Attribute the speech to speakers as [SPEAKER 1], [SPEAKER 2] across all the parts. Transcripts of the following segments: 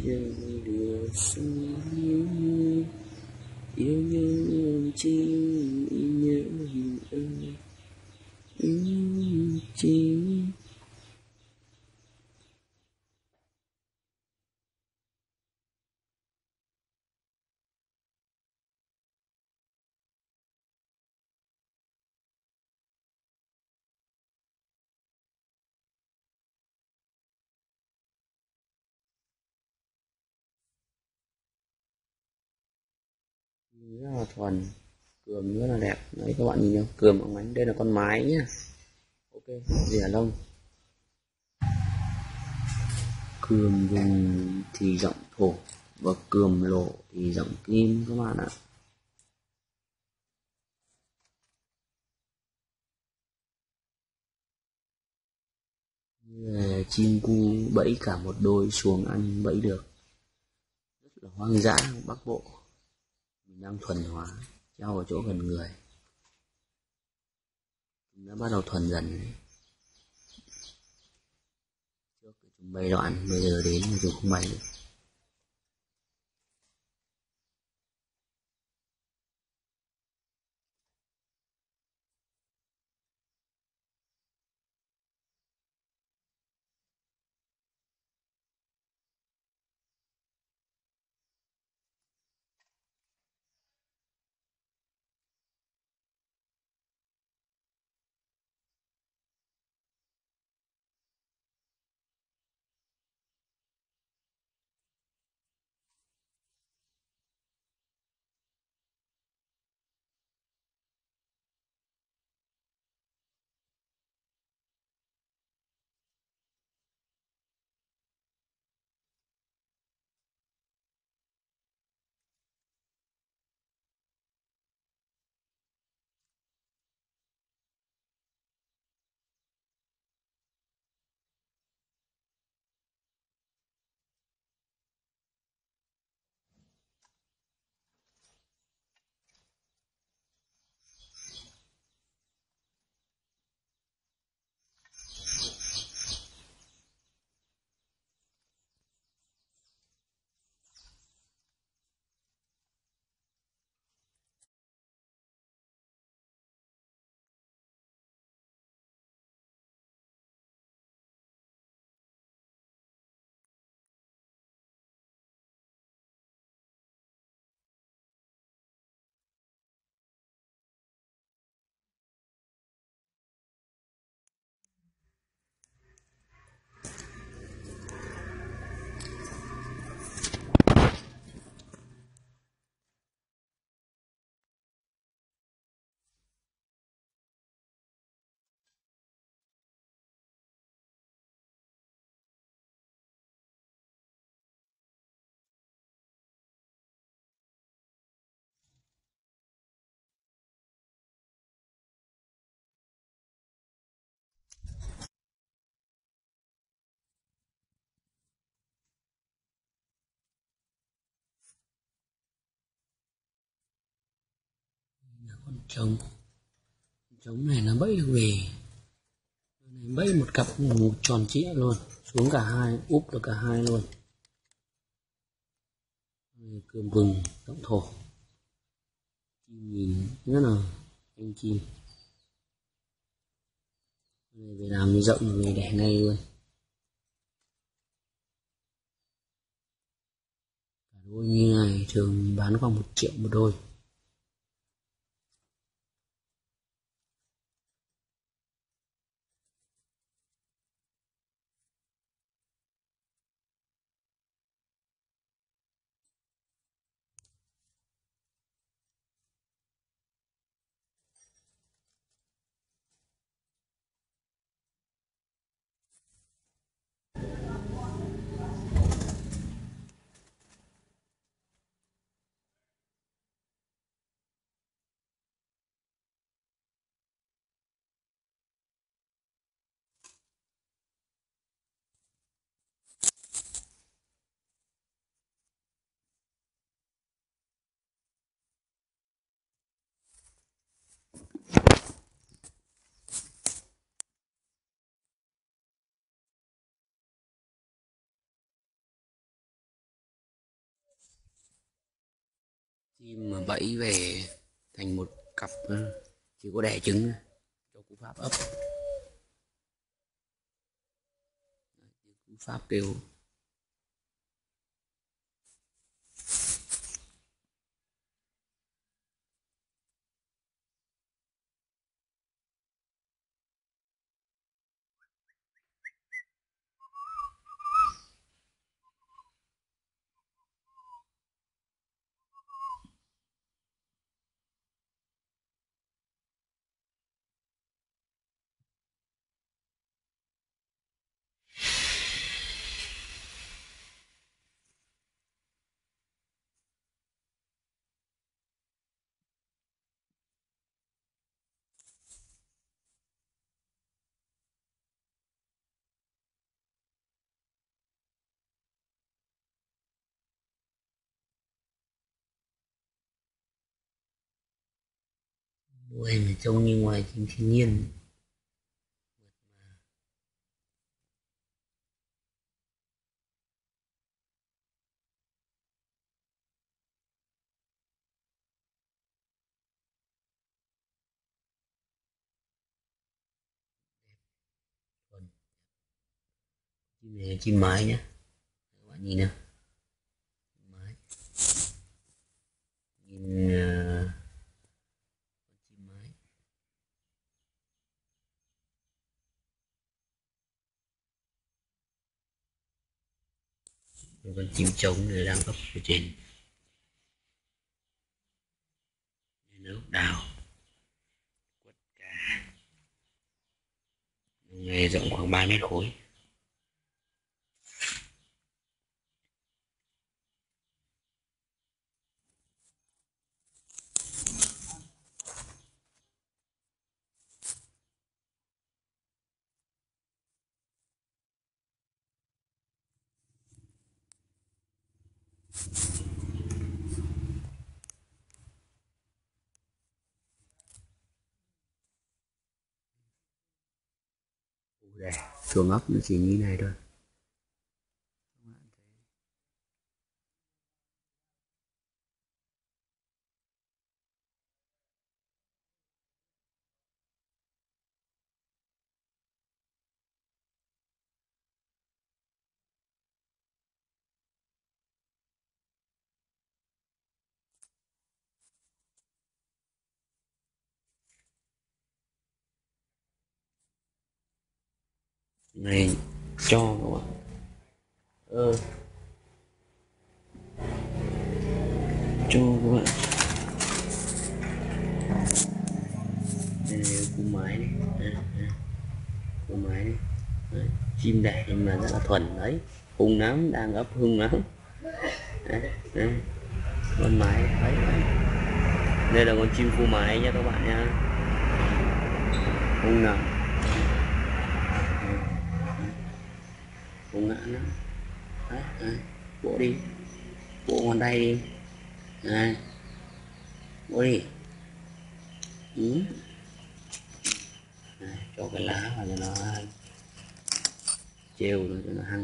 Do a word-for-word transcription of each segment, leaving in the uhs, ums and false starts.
[SPEAKER 1] dàng lửa xanh yêu nhau chi nhớ ơi yêu chi. Rất là thuần, cườm rất là đẹp đấy các bạn nhìn không, cườm óng ánh. Đây là con mái nhá, ok, rỉa lông. Cườm vùng thì giọng thổ và cườm lộ thì giọng kim các bạn ạ. Như chim cu bẫy cả một đôi xuống ăn bẫy được, rất là hoang dã Bắc Bộ. Mình đang thuần hóa, treo ở chỗ gần người, chúng đã bắt đầu thuần dần đấy. Trước chúng bay đoạn, bây giờ đến mà chúng không bay được. Con trống, trống này nó bẫy được về, này bẫy một cặp một tròn trịa luôn, xuống cả hai, úp được cả hai luôn. Cườm vừng giọng thổ, chim nhìn rất là anh chim này về làm như rộng về đẻ ngay luôn. Cả đôi như này thường bán khoảng một triệu một đôi. chim mà bẫy về thành một cặp chỉ có đẻ trứng cho cú pháp ấp. Cú pháp kêu mô hình trông như ngoài chim thiên nhiên. Chim này là chim mái nhé, các bạn nhìn nào, mái nhìn uh, chim mái. Rồi con chim trống này đang ấp ở trên nước đào quất cả, này rộng khoảng ba mét khối. Đây, chuồng ấp nó chỉ như này thôi. Này cho các bạn ơ cho các bạn đây là cú mái này, cú mái này. Đấy, chim đẻ nhưng mà rất là thuần đấy, hung lắm, đang ấp hung lắm. Đấy, đấy. Con mái đấy, đấy. Đây là con chim phú mái nha các bạn nha, hung nào, hung ngạn lắm. Đấy, đấy. Bộ đi, bộ ngón tay đi, này, bộ đi. Ừ. Này, cho cái lá vào cho nó treo rồi cho nó hăng.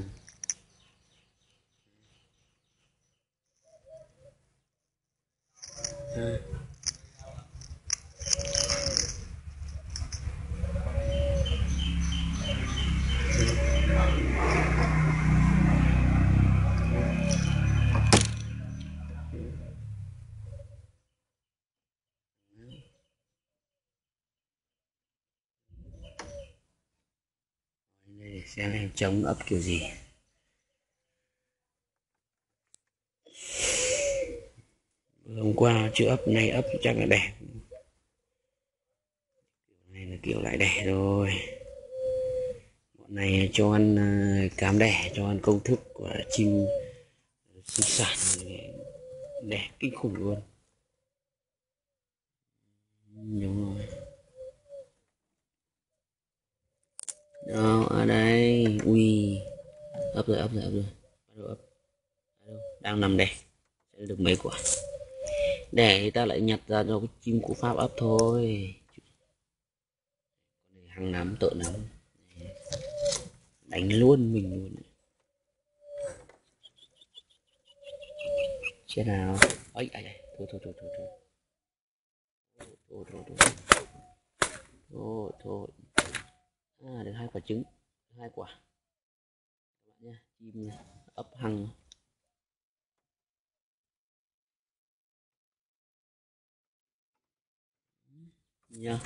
[SPEAKER 1] À. Đây, xem em trống ấp kiểu gì. Hôm qua chưa ấp, nay ấp chắc là đẻ. Này là kiểu lại đẻ rồi. Bọn này cho ăn cám đẻ, cho ăn công thức của chim sinh sản, đẻ kinh khủng luôn. Đúng rồi. Đâu ở đây, ui, ấp rồi, ấp rồi, ấp rồi, bắt đầu ấp, đang nằm đẻ, sẽ được mấy quả. Đẻ thì ta lại nhặt ra cho cái chim cú pháp ấp thôi. Con này hăng lắm, tội lắm, đánh luôn mình luôn. Chết nào, ấy, ấy, ấy. thôi thôi thôi thôi thôi thôi thôi thôi thôi thôi à, được hai quả trứng, hai quả các bạn nha, chim ấp hăng nha.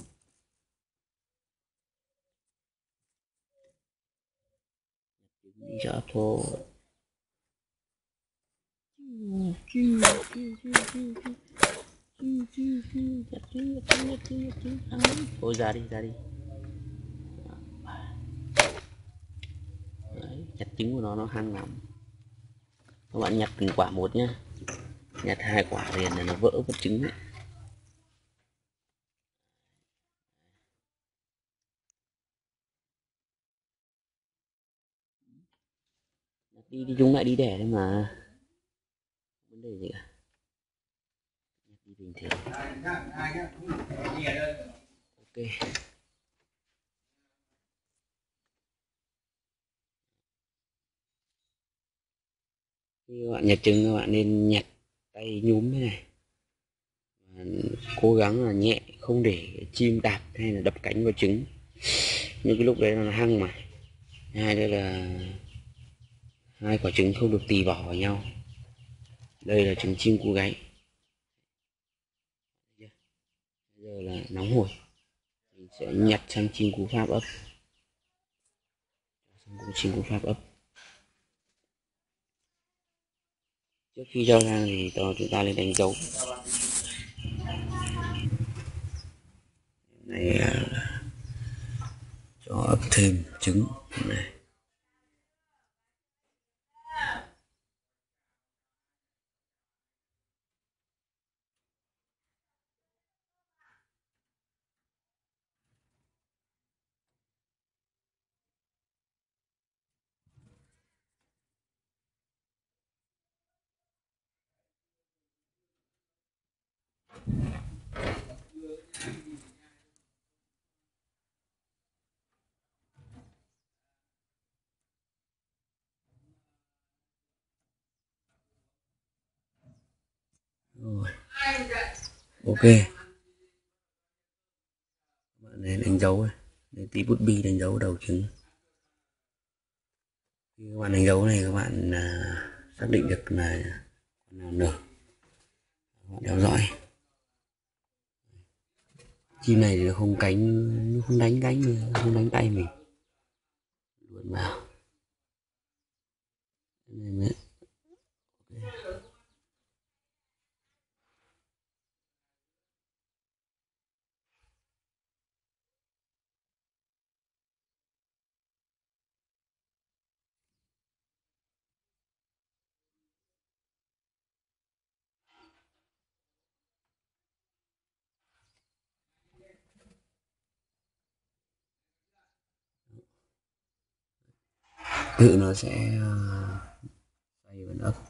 [SPEAKER 1] Đi cho ấp thôi. Thôi ra đi ra đi. Đấy, chặt trứng của nó nó hăng lắm. Các bạn nhặt từng quả một nhá, nhặt hai quả liền là nó vỡ vật trứng ấy. Nhặt đi đi chúng lại đi đẻ đấy mà, vấn đề gì cả. Nhặt đi bình thường. Ok. Khi các bạn nhặt trứng các bạn nên nhặt tay nhúm thế này, cố gắng là nhẹ, không để chim đạp hay là đập cánh vào trứng, nhưng cái lúc đấy nó hăng mà. Hai đây là hai quả trứng không được tì vỏ vào nhau. Đây là trứng chim cú gáy. Bây giờ là nóng hổi, mình sẽ nhặt sang chim cú Pháp ấp, sang chim cú Pháp ấp. Trước khi cho ra thì chúng ta lên đánh dấu. Này là cho ấp thêm trứng này. Rồi. Ok. Bạn nên đánh dấu này, để tí bút bi đánh dấu đầu trứng. Khi các bạn đánh dấu này các bạn à, xác định được là con nào nở, các bạn theo dõi. Chim này thì nó không cánh, nó không đánh cánh mình, không đánh tay mình, luồn vào. Này mới. Okay. Tự nó sẽ xoay vào ấp.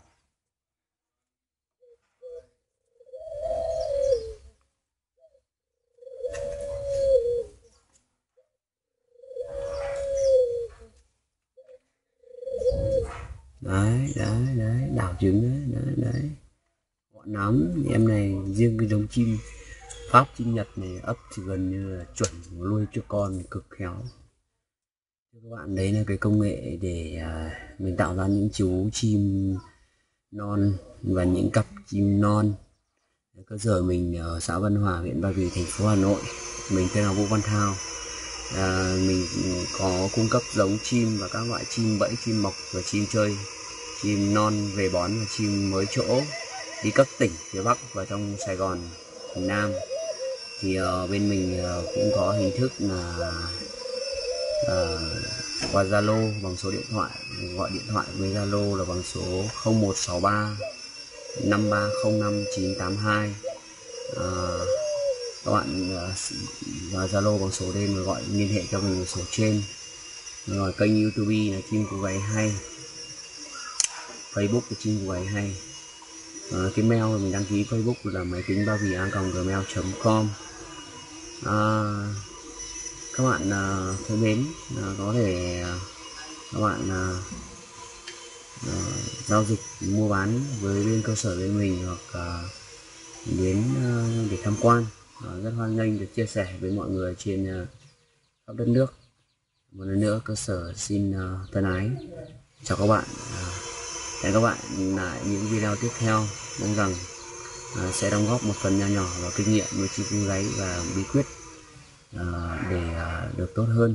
[SPEAKER 1] Đấy đấy đấy, đảo trứng đấy đấy đấy, gọn lắm. Em này riêng cái giống chim Pháp, chim Nhật này ấp thì gần như là chuẩn, nuôi cho con cực khéo. Các bạn đấy là cái công nghệ để uh, mình tạo ra những chú chim non và những cặp chim non. Cơ sở mình ở xã Văn Hòa, huyện Ba Vì, thành phố Hà Nội. Mình tên là Vũ Văn Thao. À, mình có cung cấp giống chim và các loại chim bẫy, chim mọc và chim chơi, chim non về bón và chim mới chỗ đi các tỉnh phía Bắc và trong Sài Gòn, miền Nam. Thì uh, bên mình uh, cũng có hình thức là uh, qua Zalo bằng số điện thoại, gọi điện thoại với Zalo là bằng số không một sáu ba năm ba không năm chín tám hai. À, các bạn vào Zalo bằng số lên và gọi liên hệ cho mình vào số trên. Rồi kênh YouTube là chim cú gáy hay, Facebook là chim cú gáy hay. À, cái mail mình đăng ký Facebook là máy tính ba vì a còng gmail chấm com. À, các bạn uh, thân mến, uh, có thể uh, các bạn uh, uh, giao dịch mua bán với bên cơ sở bên mình, hoặc uh, đến để tham quan. Rất hoan nghênh được chia sẻ với mọi người trên khắp đất nước. Một lần nữa cơ sở xin thân ái chào các bạn. Hẹn các bạn lại những video tiếp theo, mong rằng sẽ đóng góp một phần nhỏ nhỏ vào kinh nghiệm nuôi chim cưng gáy và bí quyết để được tốt hơn.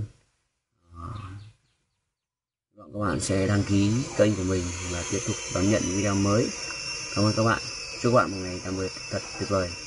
[SPEAKER 1] Các bạn sẽ đăng ký kênh của mình và tiếp tục đón nhận video mới. Cảm ơn các bạn. Chúc các bạn một ngày làm việc thật tuyệt vời.